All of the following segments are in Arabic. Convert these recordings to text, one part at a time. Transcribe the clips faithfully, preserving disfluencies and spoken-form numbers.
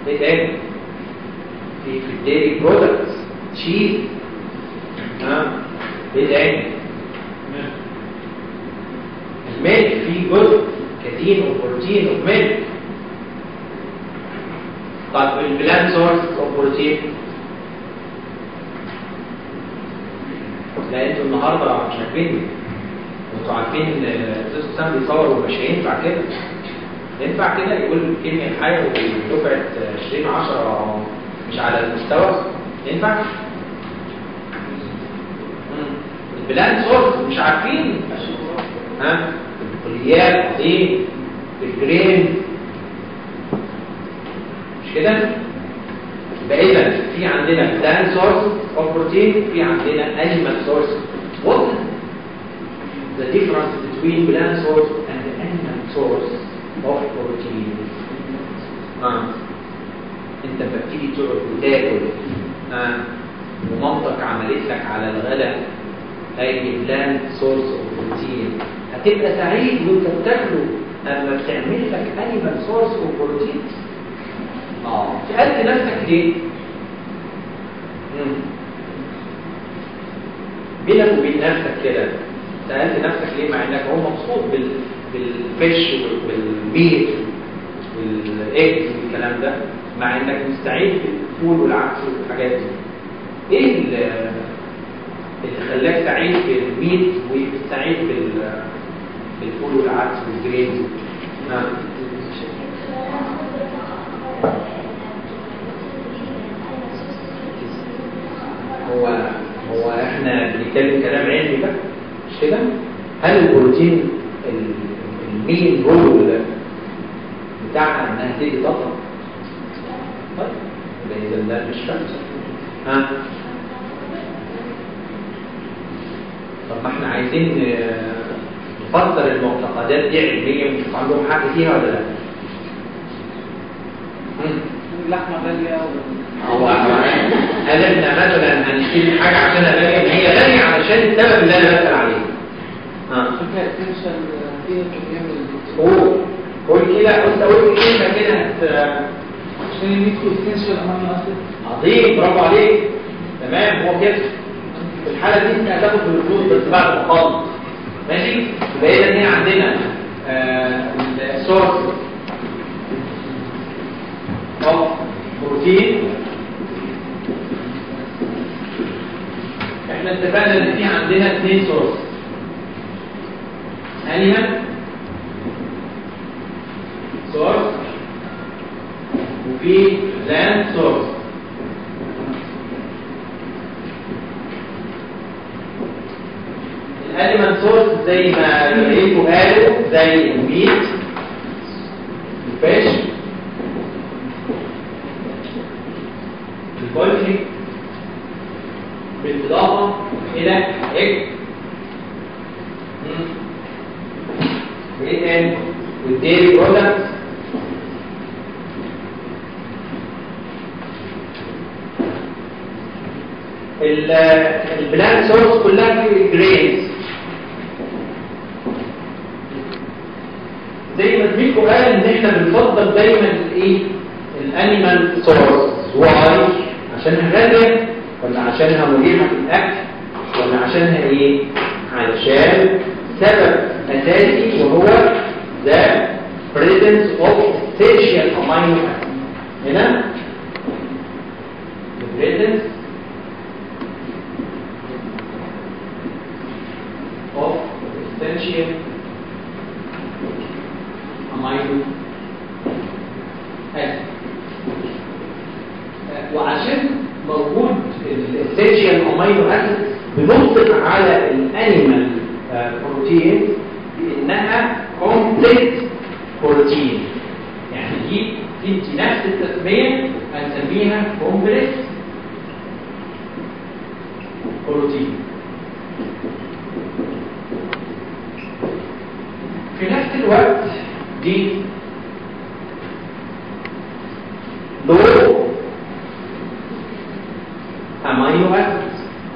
ايه تاني؟ في في الديري برودكتس تشيز. ها ايه تاني؟ الميلك فيه جزء كاتين وبروتين اوف ميلك. طب البلان سورس اوف بروتين، لا انتوا النهارده مش عارفين، انتوا عارفين ان الاستاذ حسام بيصور ومش هينفع كده. ينفع كده يقول الكيمياء الحيه ودفعه عشرين عشرة مش على المستوى؟ ينفع؟ البلان سورس مش عارفين. ها الكليات دي الجرين مش كده؟ يبقى اذا في عندنا بلان سورس اوف بروتين، في عندنا انيمال سورس. What the difference between plant source and animal source of protein؟ اه انت بتبتدي تقعد وتاكل اه ومامتك عملت لك على الغداء اي بلان سورس اوف بروتين، هتبقى سعيد وانت بتاكله اما بتعمل لك انيمال سورس اوف بروتين. اه سالت نفسك ليه؟ امم بينك وبين نفسك كده سالت نفسك ليه، مع انك هو مبسوط بال بالفيش والميت والايجز والكلام ده، مع انك مستعد بالفول والعدس والحاجات دي. ايه اللي خلاك سعيد بالميت وسعيد بالفول والعدس والجرينز؟ نعم هو هو احنا بنتكلم كلام علمي بقى مش كده؟ هل البروتين المين رول بتاعها انها تدي طاقه؟ طيب اذا ده مش فاهم. ها طب ما احنا عايزين نفسر المعتقدات دي علميا ونشوف عندهم حق فيها ولا لا. اللحمه غاليه هو هل احنا مثلا هنشتري حاجه عشانها غاليه؟ ما هي غاليه علشان السبب اللي انا بسال عليه. ها فكره التنشن فيها كميه قول قول كده، انت قلت كلمه كده عشان الميت والتنشن امامنا اصلا. عظيم برافو عليك. تمام هو كده. في الحاله دي انت هتاخد الفلوس بس بعد ما تخلص. ماشي؟ يبقى اذا هنا عندنا السورس اوف بروتين. احنا اتفقنا ان في عندنا اثنين سورس، انيمال سورس وفي بلانت سورس. الانيمال سورس زي ما لقيتوا قالوا زي الميت الفيش البولتري بالاضافه الى ايج وايه تاني والديري برودكتس البلان سورس كلها في جرينز زي ما زميلكم قال ان احنا بنفضل دايما الايه الانيمال سورس. واي؟ عشانها غاليه ولا عشانها مريحه في الاكل ولا عشانها ايه؟ علشان سبب اساسي وهو the presence of essential amino acid. هنا the presence of essential amino acid. وعشان موجود الاسينشال امينو اسيد بنطلق على الانيمال بروتين بانها كومبلكس بروتين. يعني دي انت نفس التسميه هنسميها كومبلكس بروتين. في نفس الوقت دي لو امينو اسيد،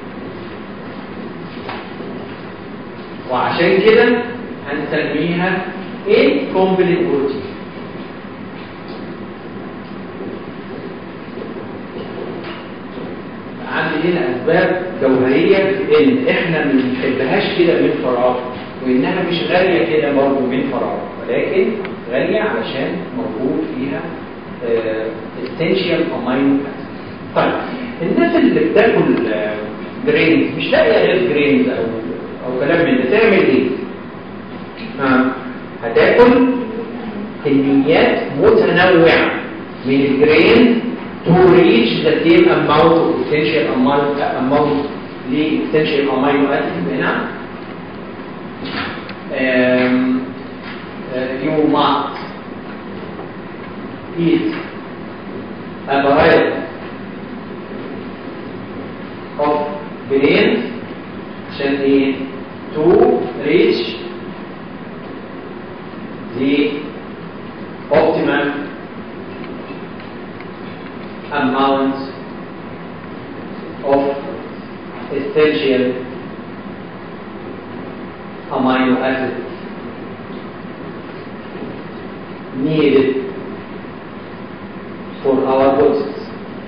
وعشان كده هنسميها incomplete بروتين. عندنا اسباب جوهريه في ان احنا ما بنحبهاش كده من فراغ، وانها مش غاليه كده برضه من فراغ، ولكن غاليه علشان موجود فيها essential amino acids. طيب الناس اللي بتاكل جرينز مش لاقيه غير جرينز او او كلام من ده، تعمل ايه؟ آه. هتاكل كميات متنوعه من الجرينز to reach the same amount of essential amount amount ل essential amino acids هنا. Um, uh, you must eat a variety of grains عشان ايه؟ to reach the optimal amount of essential amino acids needed for our bodies.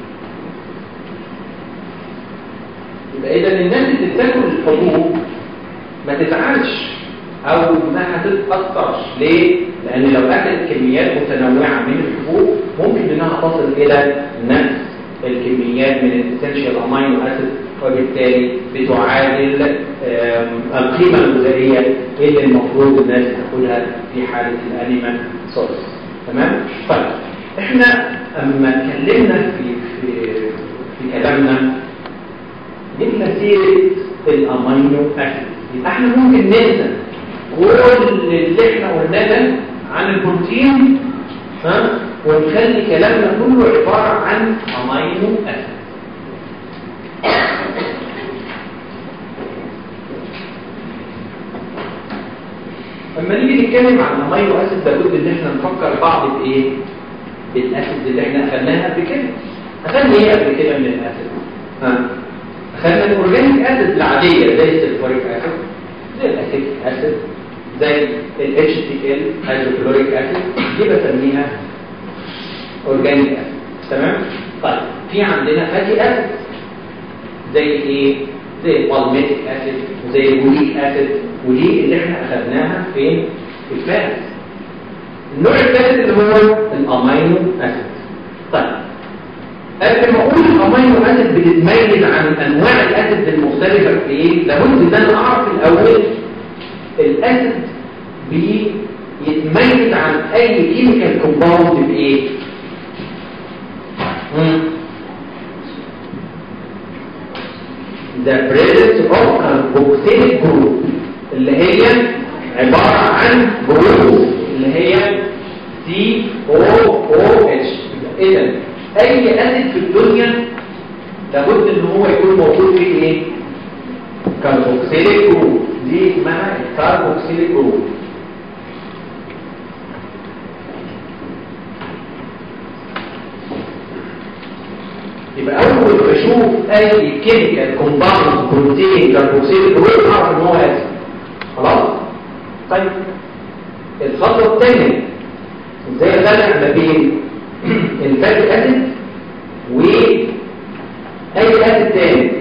يبقى إذا الناس اللي بتاكل الحبوب ما تزعلش أو ما هتتأثرش. ليه؟ لأن لو أكلت كميات متنوعة من الحبوب ممكن إنها تصل إلى نفس الكميات من الاسنشال امينو اسيد، وبالتالي بتعادل القيمة الغذائية اللي المفروض الناس تاكلها في حالة الانيمال سورس. تمام؟ طيب احنا اما اتكلمنا في في في كلامنا جبنا سيرة الامينو اسيد، يبقى احنا ممكن ننسى كل اللي احنا قلناه ده عن البروتين ها ونخلي كلامنا كله عبارة عن امينو اسيد. لما نيجي نتكلم عن امينو اسيد لابد ان احنا نفكر بعض بايه؟ بالاسيد اللي احنا اخذناها قبل كده. اخذنا ايه قبل كده من الاسيد؟ ها اخذنا الاورجانيك اسيد العاديه زي السلفوريك اسيد، زي الاسيتيك اسيد، زي ال اتش سي ال هيدروكلوريك اسيد، دي بسميها اورجانيك اسيد. تمام؟ طيب في عندنا فاتي اسيد زي ايه؟ زي البالميتيك اسيد وزي البوليك اسيد، ودي اللي احنا اخذناها فين؟ في الفات. النوع الثالث اللي هو الامينو اسيد. طيب قبل ما اقول الامينو اسيد بتتميز عن انواع الاسيد المختلفه في ايه؟ لابد ان انا اعرف الاول الاسيد بيتميز عن اي كيميكال كومباوند بايه؟ the presence of carboxylic group اللي هي عبارة عن جروب اللي هي سي او او اتش. إذا أي أسيد في الدنيا لابد إن هو يكون موجود فيه إيه؟ كاربوكسيليك جروب، دي اسمها الكاربوكسيليك جروب. يبقى أول ما أشوف أي كيميكال كومباوند بروتين كاربوكسيليك جروب أعرف إن هو أسيد. خلاص؟ طيب الخطوة الثانية ازاي افرق ما بين الفاتي اسيد واي اسيد تاني؟